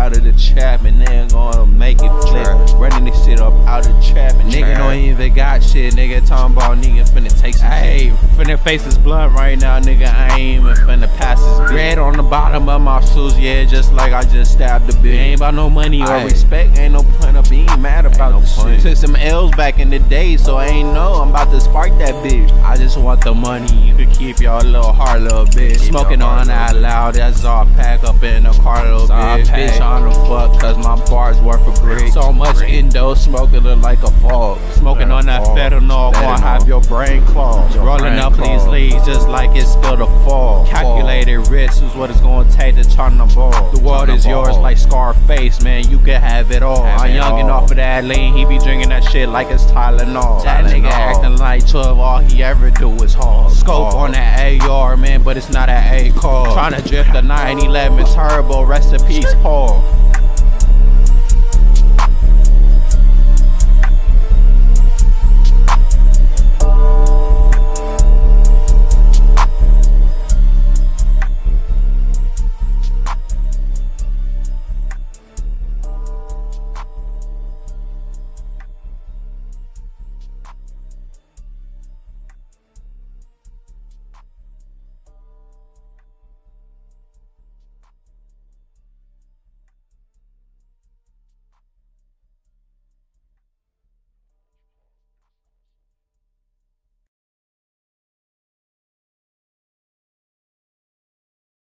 out of the trap and then gonna make it flip. Running this shit up out of the trap and nigga don't even got shit. Nigga talking about nigga finna take some shit. Finna face this blunt right now, nigga. I ain't even finna pass this red on the bottom of my shoes, yeah, just like I just stabbed the bitch. Ain't about no money or respect, ain't no point of being mad about the shit. Took some L's back in the day, so I ain't know I'm about to spark that bitch. I just want the money, you can keep your little heart, little bitch. Smoking on that loud, that's all pack up in the car, little bitch. Bitch on the fuck, cause my bar's worth a brick. So much endo, smoking it like a fog. Smoking on that fentanyl, gonna have your brain clogged. Rolling up these leaves just like it's still the fall. Calculated risk is what it's gonna take to turn the ball. The world is yours like Scarface, man, you can have it all. I'm youngin' off of that lean, he be drinking that shit like it's Tylenol. That nigga acting like 12, all he ever do is haul. Scope on that AR, man, but it's not an A car. Tryna drift a 911 turbo, rest in peace, Paul.